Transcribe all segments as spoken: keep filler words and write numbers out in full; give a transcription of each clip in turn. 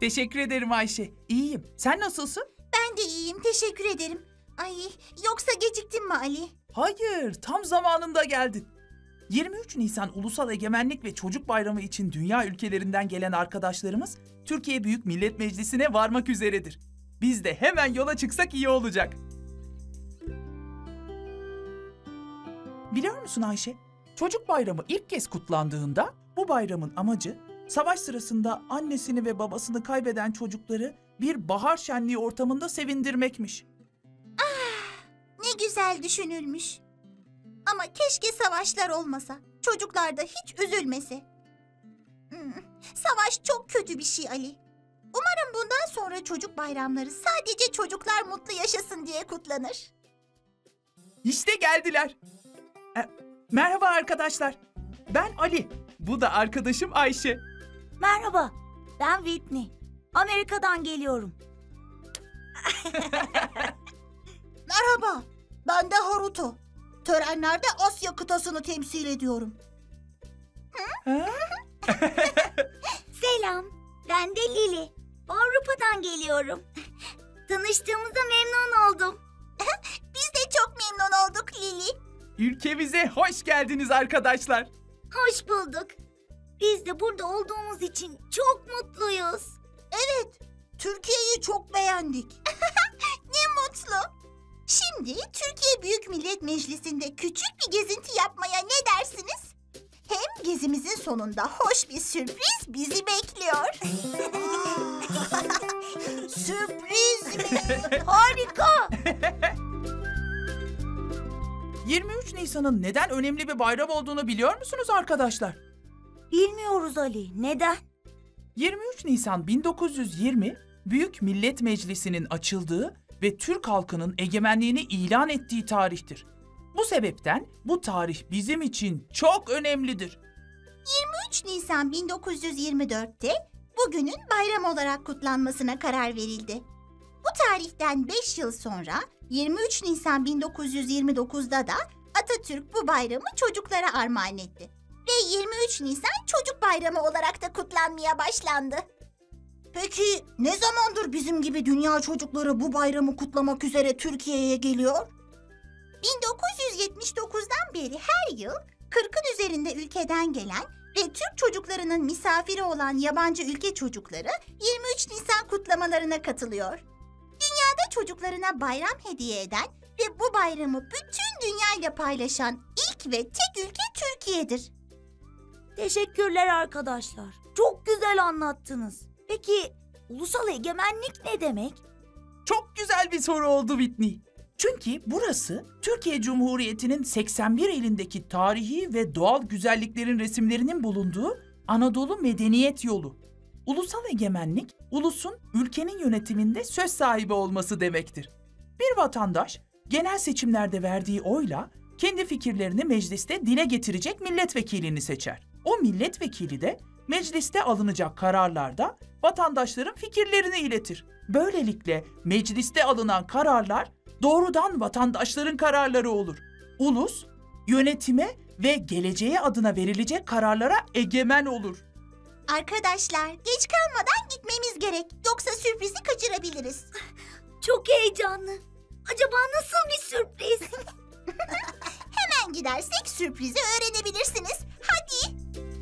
Teşekkür ederim Ayşe. İyiyim. Sen nasılsın? Ben de iyiyim, teşekkür ederim. Ay, yoksa geciktin mi Ali? Hayır, tam zamanında geldin. yirmi üç Nisan Ulusal Egemenlik ve Çocuk Bayramı için dünya ülkelerinden gelen arkadaşlarımız Türkiye Büyük Millet Meclisi'ne varmak üzeredir. Biz de hemen yola çıksak iyi olacak. Biliyor musun Ayşe? Çocuk Bayramı ilk kez kutlandığında bu bayramın amacı savaş sırasında annesini ve babasını kaybeden çocukları bir bahar şenliği ortamında sevindirmekmiş. Ah, ne güzel düşünülmüş. Ama keşke savaşlar olmasa, çocuklar da hiç üzülmese. Hmm, savaş çok kötü bir şey Ali. Umarım bundan sonra çocuk bayramları sadece çocuklar mutlu yaşasın diye kutlanır. İşte geldiler. E, merhaba arkadaşlar. Ben Ali. Bu da arkadaşım Ayşe. Merhaba, ben Whitney. Amerika'dan geliyorum. Merhaba, ben de Haruto. Törenlerde Asya kıtasını temsil ediyorum. Selam, ben de Lili. Avrupa'dan geliyorum. Tanıştığımıza memnun oldum. Biz de çok memnun olduk Lili. Ülkemize hoş geldiniz arkadaşlar. Hoş bulduk. Biz de burada olduğumuz için çok mutluyuz. Evet, Türkiye'yi çok beğendik. Ne mutlu. Şimdi Türkiye Büyük Millet Meclisi'nde küçük bir gezinti yapmaya ne dersiniz? Hem gezimizin sonunda hoş bir sürpriz bizi bekliyor. Sürpriz mi? Harika. yirmi üç Nisan'ın neden önemli bir bayram olduğunu biliyor musunuz arkadaşlar? Bilmiyoruz Ali, neden? yirmi üç Nisan bin dokuz yüz yirmi Büyük Millet Meclisi'nin açıldığı ve Türk halkının egemenliğini ilan ettiği tarihtir. Bu sebepten bu tarih bizim için çok önemlidir. yirmi üç Nisan bin dokuz yüz yirmi dörtte bugünün bayram olarak kutlanmasına karar verildi. Bu tarihten beş yıl sonra yirmi üç Nisan bin dokuz yüz yirmi dokuzda da Atatürk bu bayramı çocuklara armağan etti. Ve yirmi üç Nisan Çocuk Bayramı olarak da kutlanmaya başlandı. Peki ne zamandır bizim gibi dünya çocukları bu bayramı kutlamak üzere Türkiye'ye geliyor? bin dokuz yüz yetmiş dokuzdan beri her yıl kırkın üzerinde ülkeden gelen ve Türk çocuklarının misafiri olan yabancı ülke çocukları yirmi üç Nisan kutlamalarına katılıyor. Dünyada çocuklarına bayram hediye eden ve bu bayramı bütün dünyayla paylaşan ilk ve tek ülke Türkiye'dir. Teşekkürler arkadaşlar. Çok güzel anlattınız. Peki ulusal egemenlik ne demek? Çok güzel bir soru oldu Whitney. Çünkü burası Türkiye Cumhuriyeti'nin seksen bir ilindeki tarihi ve doğal güzelliklerin resimlerinin bulunduğu Anadolu Medeniyet Yolu. Ulusal egemenlik, ulusun ülkenin yönetiminde söz sahibi olması demektir. Bir vatandaş genel seçimlerde verdiği oyla kendi fikirlerini mecliste dile getirecek milletvekilini seçer. O milletvekili de mecliste alınacak kararlarda vatandaşların fikirlerini iletir. Böylelikle mecliste alınan kararlar doğrudan vatandaşların kararları olur. Ulus, yönetime ve geleceğe adına verilecek kararlara egemen olur. Arkadaşlar, geç kalmadan gitmemiz gerek. Yoksa sürprizi kaçırabiliriz. Çok heyecanlı. Acaba nasıl bir sürpriz? Hemen gidersek sürprizi öğrenebilirsiniz. Hadi.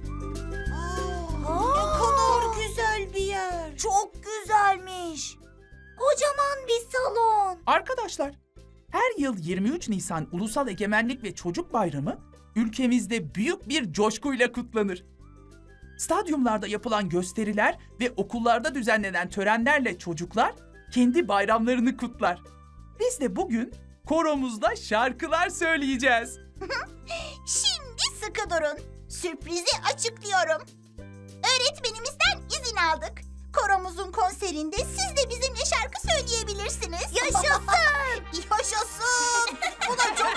Aa, ne kadar güzel bir yer. Çok güzelmiş. Kocaman bir salon. Arkadaşlar, her yıl yirmi üç Nisan Ulusal Egemenlik ve Çocuk Bayramı ülkemizde büyük bir coşkuyla kutlanır. Stadyumlarda yapılan gösteriler ve okullarda düzenlenen törenlerle çocuklar kendi bayramlarını kutlar. Biz de bugün koromuzda şarkılar söyleyeceğiz. Şimdi sıkı durun. Sürprizi açıklıyorum. Öğretmenimizden izin aldık. Koromuzun konserinde siz de bizimle şarkı söyleyebilirsiniz. Yaşasın! Yaşasın! Buna çok